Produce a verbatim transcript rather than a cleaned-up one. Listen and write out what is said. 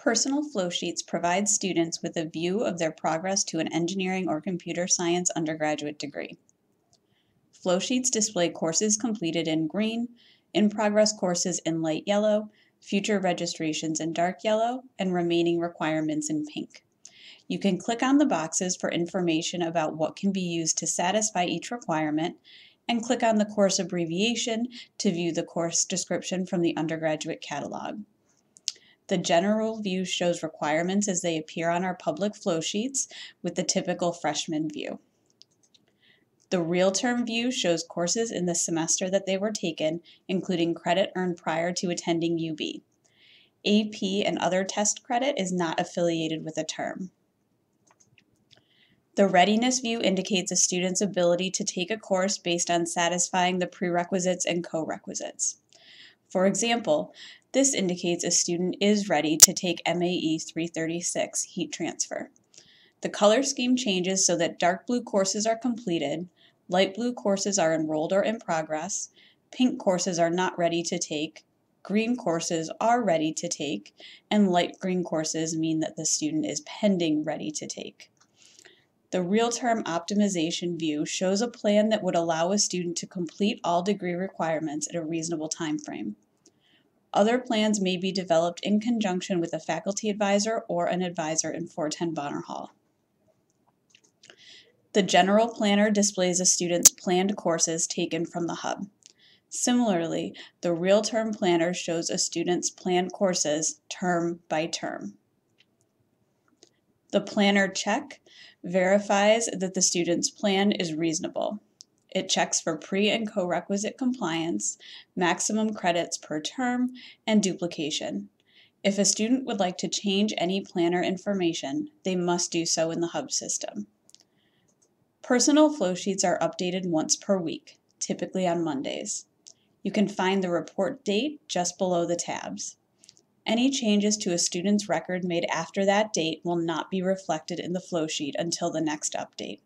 Personal Flowsheets provide students with a view of their progress to an engineering or computer science undergraduate degree. Flowsheets display courses completed in green, in-progress courses in light yellow, future registrations in dark yellow, and remaining requirements in pink. You can click on the boxes for information about what can be used to satisfy each requirement, and click on the course abbreviation to view the course description from the undergraduate catalog. The general view shows requirements as they appear on our public flow sheets with the typical freshman view. The real-term view shows courses in the semester that they were taken, including credit earned prior to attending U B. A P and other test credit is not affiliated with a term. The Readiness View indicates a student's ability to take a course based on satisfying the prerequisites and co-requisites. For example, this indicates a student is ready to take M A E three thirty-six heat transfer. The color scheme changes so that dark blue courses are completed, light blue courses are enrolled or in progress, pink courses are not ready to take, green courses are ready to take, and light green courses mean that the student is pending ready to take. The real-term optimization view shows a plan that would allow a student to complete all degree requirements in a reasonable time frame. Other plans may be developed in conjunction with a faculty advisor or an advisor in four ten Bonner Hall. The general planner displays a student's planned courses taken from the hub. Similarly, the real-term planner shows a student's planned courses term by term. The planner check verifies that the student's plan is reasonable. It checks for pre- and co-requisite compliance, maximum credits per term, and duplication. If a student would like to change any planner information, they must do so in the hub system. Personal flowsheets are updated once per week, typically on Mondays. You can find the report date just below the tabs. Any changes to a student's record made after that date will not be reflected in the flowsheet until the next update.